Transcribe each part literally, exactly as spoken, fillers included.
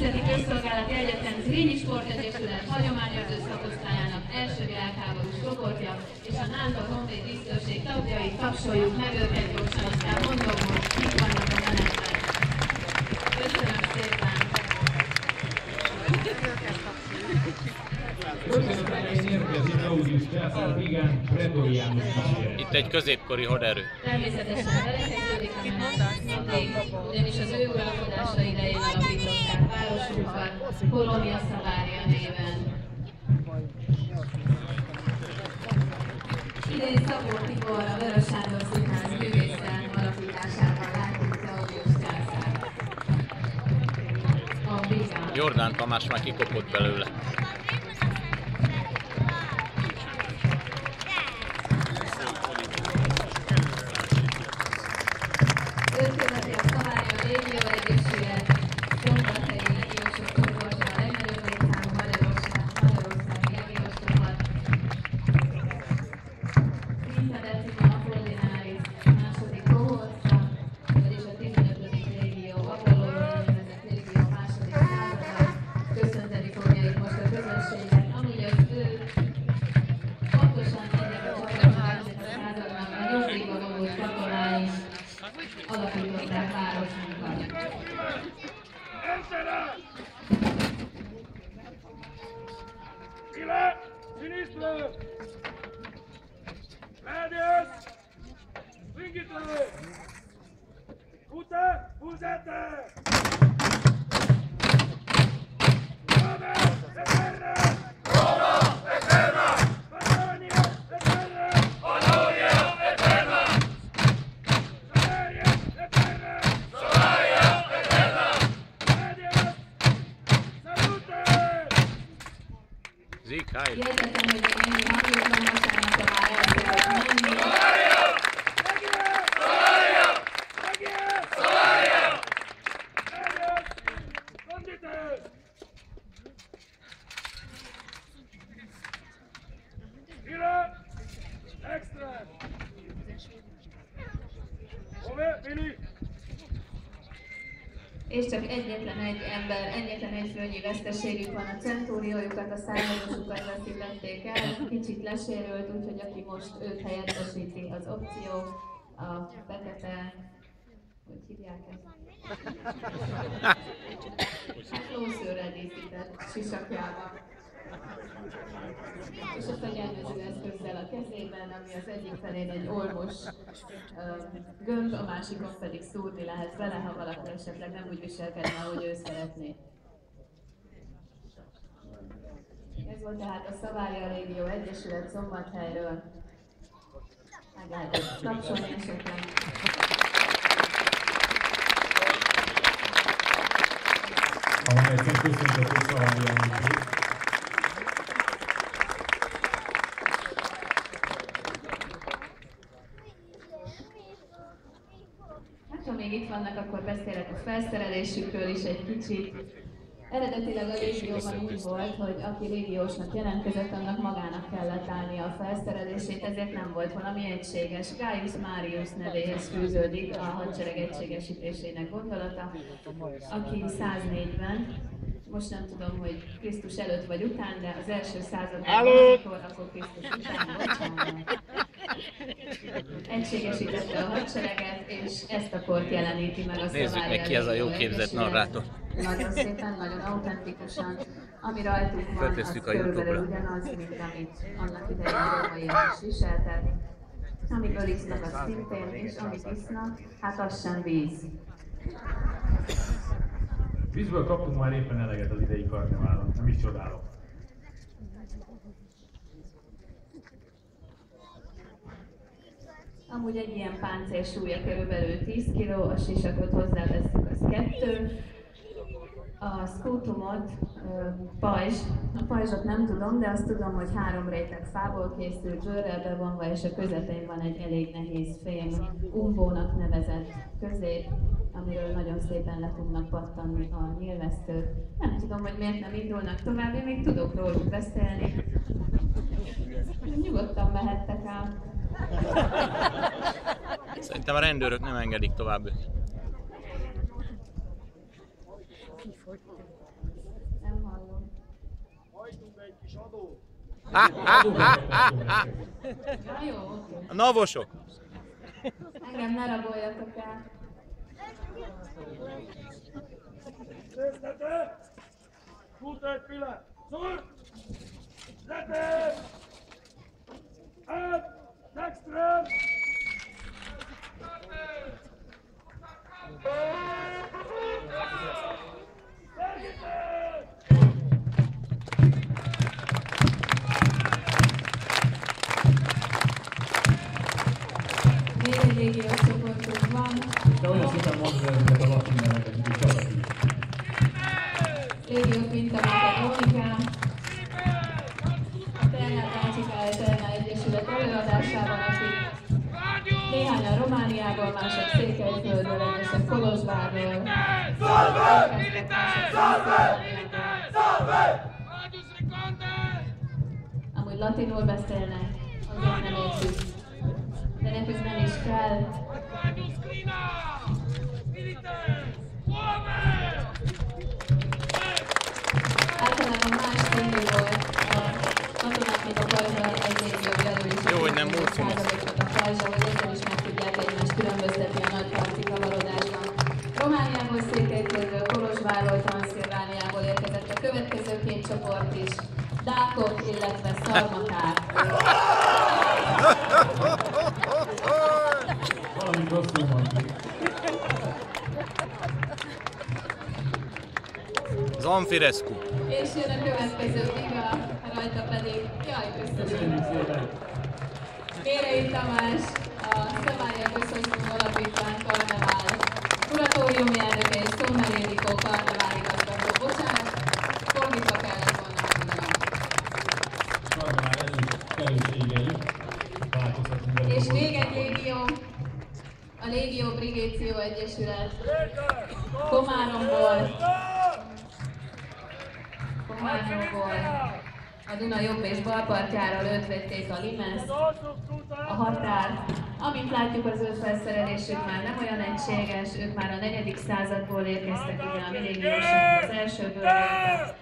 Nemzeti Közszolgálati Egyetem Zrínyi Sportegyesület hagyományőrző szakosztályának első világháborús csoportja és a NASA Honvéd Biztoség tagjait, tapsoljuk meg őket gyorsan, aztán mondom, hogy kik vannak a menetben. Köszönöm szépen! Itt egy középkori haderő. Természetesen belekezdődik a menet, ugyanis az ő uralkodása idején alapították városunkat, Kolónia Szavária néven. Idén Szabó Tibor, a Vörös Sándor Színház művészet alapításában látjuk Claudius császár. A Bigán. Jordán Tamás már kikopott belőle. Őrköveti a Szavária Régió Egyesület, Szombathelyi Légiósok csoportja, a legnagyobb létszámú Magyarország, Magyarországi Légiós csapat. Quinta Decima Apollinaris második kohorta, vagyis a tizenötödik légió, Apollóról elnevezett légió második százada. Köszönteni fogja itt most a közönséget, amúgy az ő pontosan ennek a csapatnak, ennek a századnak a nyugdíjba vonult katonái alapították városunkat. Ile, sinistro! Medios! Swingitro! Ute, Uzete! Roma, Eterna! Roma, Eterna! Polonia, Eterna! Polonia, Eterna! Solaria, Eterna! Solaria, Eterna! Medios! Salute! Zik, Heil. Jegyzetem, hogy a némi hangjukat vasárnap a már el kellett menni. Solaria! Solaria! Solaria! Medios! Condite! Ile! Extra! Ove, Vili! És csak egyetlen egy ember, egyetlen egy főnyi veszteségük van, a centúriójukat, a századosukat veszítették el, kicsit lesérült, úgyhogy aki most őt helyettesíti az opció, a fekete, hogy hívják ezt? Lószőrrel díszített sisakjában. És a fegyelmező eszközzel a kezében, ami az egyik felén egy ormos um, gömb, a másikon pedig szúrni lehet vele, ha valaki esetleg nem úgy viselkedne, ahogy ő szeretné. Ez volt tehát a Szavária Régió Egyesület Szombathelyről. Meg lehet tapsolni esetleg. Ha van egy köszöntető Szavária Régió. Ha még itt vannak, akkor beszélek a felszerelésükről is egy kicsit. Eredetileg a légióban úgy volt, hogy aki légiósnak jelentkezett, annak magának kellett állnia a felszerelését, ezért nem volt valami egységes. Gaius Marius nevéhez fűződik a hadsereg egységesítésének gondolata, aki száznégyben, most nem tudom, hogy Krisztus előtt vagy után, de az első században, akkor, akkor Krisztus után, bocsánat. Egységesítette a hadsereget, és ezt a kort jeleníti meg a Szavária. Nézzük meg ki ez a jó képzett narrátor. Nagyon szépen, nagyon autentikusan. Ami rajtuk van, az körülbelül ugyanaz, mint amit annak idején a rómaiak is viseltek. Amiből isznak, az szintén, és amit isznak, hát az sem víz. Vízből kaptunk már éppen eleget az idei karneválon, nem is csodálok. Amúgy egy ilyen páncél súlya körülbelül tíz kiló, a sisakot hozzáveszünk, az kettő. A skótumot, pajzs, a pajzsot nem tudom, de azt tudom, hogy három réteg fából készült, bőrrel bevonva, és a közepén van egy elég nehéz fém, umbónak nevezett közép, amiről nagyon szépen le tudnak pattanni a nyilvesszők. Nem tudom, hogy miért nem indulnak tovább, én még tudok róluk beszélni. Nyugodtan mehettek el. Szerintem a rendőrök nem engedik tovább őket. hajtunk egy kis adót. Ja, jó, oké. A navosok! Engem ne raboljatok el. Nézzetek! Fut egy pillanat! Szúr! Letér! Át! Dextrem! Még egy légiós csoportunk van. De olyan szépen mondod ezeket a latin neveket, mint valaki. Légiók mintamákat Mónika. A Ternál Tácsikája Ternál Egyesület előadásában, akik néhányan Romániából, mások Székelyföldről, egyesek Kolozsvárról. Amúgy latinul beszélnek, azért nem értjük. De nekünk nem is kell. Általában más témű volt a katonák, mint a pajzsa, egy légió belül is. Jó, hogy nem múlcumos. A pajzsa, hogy ezzel is meg tudják egymást különböztetni a nagy harci kavarodásban. Romániából, Székelyföldről, Kolozsvárról, Transzilvániából érkezett a következő két csoport is. Dákok, illetve szarmaták. Valami rosszul mondjuk. Zanfirescu. És jön a következő liga, rajta pedig, jaj, köszönöm. Köszönjük szépen! Mérei Tamás, a Szabálya Közösség Alapítvány Karnevál kuratóriumi elnöke és Szommer Ildikó karnevál igazgató. Bocsánat, fordítva kellett volna mondanom. Karnevál előtt erősségei. Változtatunk be. És még egy légió, a Légió Brigéció Egyesület Komáromból, Komáromból, a Duna jobb és bal partjáról ötvették a Limeszt, a határ. Amint látjuk, az ő felszerelésük már nem olyan egységes, ők már a negyedik századból érkeztek ide, a mi légiósok az elsőből voltak.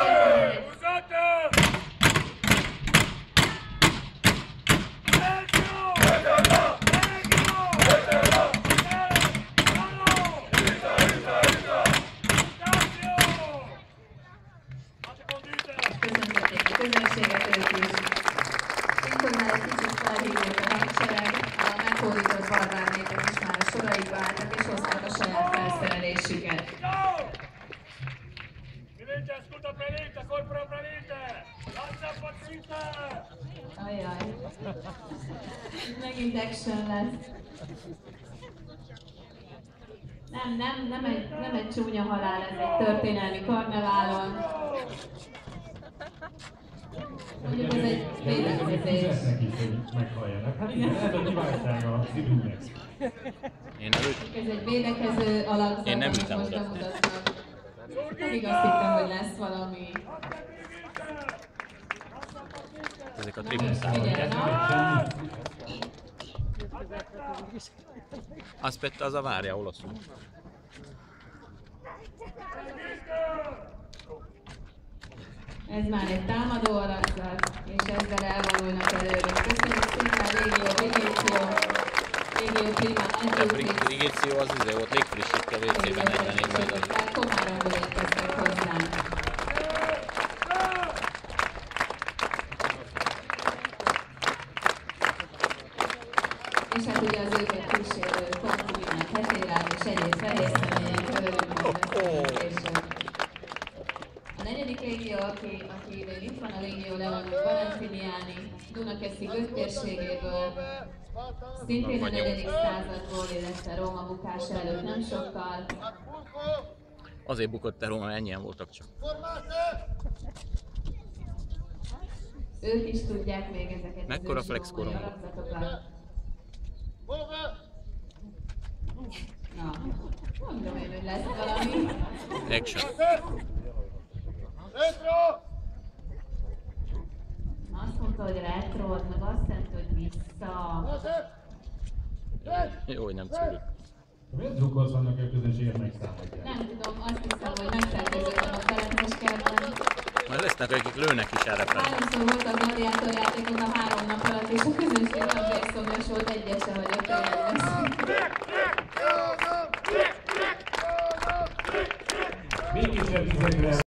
Köszöntették a közönséget ők is. Inkornál egy kicsit felhívjuk a hadsereg, a meghódított barbárnépek is már a soraikba álltak és hozták a saját felszerelésüket. Ajjaj. Megint action lesz. Nem, nem, nem egy, nem egy csúnya halál, ez egy történelmi karneválon. Mondjuk ez egy védekezés. Fizetnek is, hogy meghalljanak. Hát igen, ez a kiváltsága a szidúnek. Én előtt. Ez egy védekező alakzat, Én nem amit hittem most oda. bemutatnak. Pedig azt hittem, hogy lesz valami. Ezek a Na triplet. most figyelj, na! Aspetta, az a várja olaszul. Ez már egy támadó alakzat, és ezzel elvonulnak előre. Köszönjük szépen, Légió Brigéció, Légió Prima A Antiutis. brigéció az izé volt légfrissítő vé cében negyvenégyben az. Komáromból érkeztek hozzánk. És hát ugye az őket kísérő konkulinek, hetérák és egyéb fehér személyek örülünk majd beszélni később. A negyedik légió, aki, aki idén itt van, a Légió Leonus Valentiniani, Dunakeszi köztérségéből, szintén a negyedik századból, illetve Róma bukása előtt nem sokkal. Azért bukott el Róma, ennyien voltak csak. Ők is tudják még ezeket Mekkora az flex ősrómai korong? alakzatokat. Na, mondom én, hogy lesz valami. Action. Azt mondta, hogy retro, meg azt mondta, hogy vissza. Jó, hogy nem szóljuk. Miért drukkolsz annak, hogy a közönséget megszámolják? Nem tudom, azt hiszem, hogy megszerveződtem a Ferences kertben. Majd lesz lesznek, akik lőnek is erre fel. Háromszor voltak gladiátorjátékok a három nap alatt, és a közönség olyan vérszomjas volt, egyet sem vagyok tényleg. Még kisebb tizedre